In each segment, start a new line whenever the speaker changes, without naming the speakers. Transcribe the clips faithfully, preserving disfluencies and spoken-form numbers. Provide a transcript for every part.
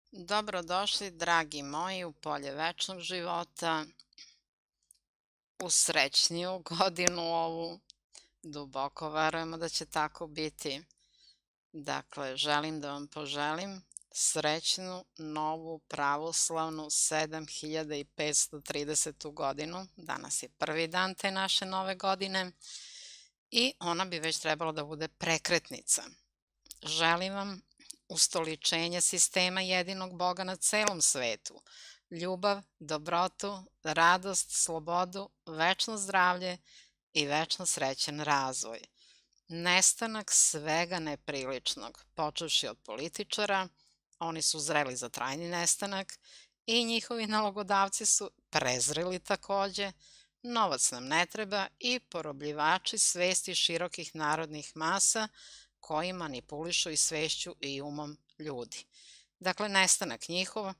Dobrodošli, dragi moji, u polje večnog života, u srećniju godinu ovu. Duboko verujemo da će tako biti. Dakle, želim da vam poželim srećnu, novu, pravoslavnu sedam hiljada petsto tridesetu godinu. Danas je prvi dan te naše nove godine i ona bi već trebala da bude prekretnica. Želim vam ustoličenje sistema jedinog Boga na celom svetu, ljubav, dobrotu, radost, slobodu, večno zdravlje i večno srećan razvoj. Nestanak svega nepriličnog, počevši od političara, oni su zreli za trajni nestanak i njihovi nalogodavci su prezreli takođe, novac nam ne treba i porobljivači svesti širokih narodnih masa koji manipulišu i svešću i umom ljudi. Dakle, nestanak njihov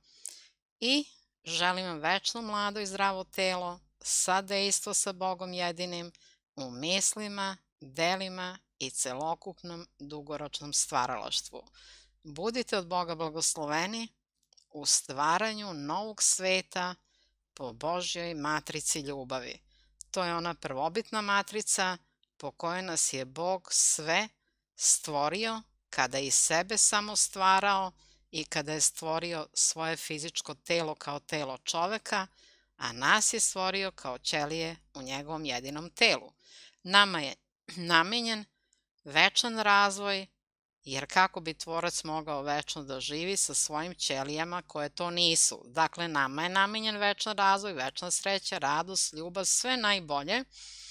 i želim vam večno mlado i zdravo telo, sadejstvo sa Bogom jedinim, u mislima, delima i celokupnom dugoročnom stvaralaštvu. Budite od Boga blagosloveni u stvaranju novog sveta po Božjoj matrici ljubavi. To je ona prvobitna matrica po kojoj nas je Bog sve stvorio kada je i sebe samo stvarao i kada je stvorio svoje fizičko telo kao telo čoveka, a nas je stvorio kao ćelije u njegovom jedinom telu. Nama je namenjen večan razvoj, jer kako bi tvorac mogao večno da živi sa svojim ćelijama koje to nisu. Dakle, nama je namenjen večan razvoj, večna sreća, radost, ljubav, sve najbolje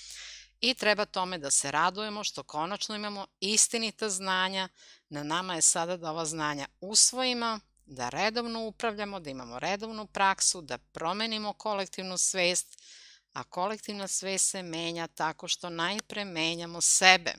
i treba tome da se radujemo što konačno imamo istinita znanja. Na nama je sada da ova znanja usvojimo, da redovno upravljamo, da imamo redovnu praksu, da promenimo kolektivnu svest, a kolektivna svest se menja tako što najpre menjamo sebe.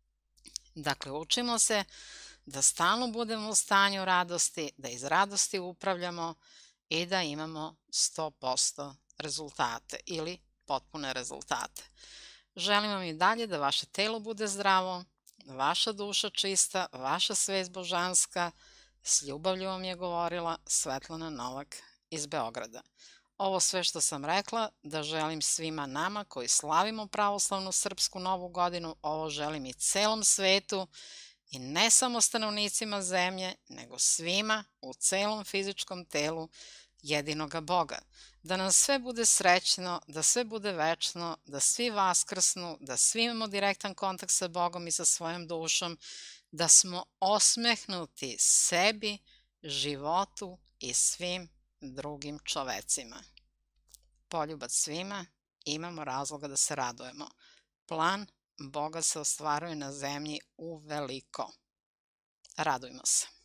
Dakle, učimo se da stalno budemo u stanju radosti, da iz radosti upravljamo i da imamo sto posto rezultate ili potpune rezultate. Želim vam i dalje da vaše telo bude zdravo, vaša duša čista, vaša svest božanska. S ljubavlju vam je govorila Svetlana Novak iz Beograda. Ovo sve što sam rekla da želim svima nama koji slavimo pravoslavnu srpsku novu godinu, ovo želim i celom svetu i ne samo stanovnicima zemlje, nego svima u celom fizičkom telu jedinoga Boga. Da nam sve bude srećno, da sve bude večno, da svi vaskrsnu, da svi imamo direktan kontakt sa Bogom i sa svojom dušom, da smo osmehnuti sebi, životu i svim drugim čovecima. Poljubac svima, imamo razloga da se radujemo. Plan Boga se ostvaruje na zemlji uveliko. Radujmo se.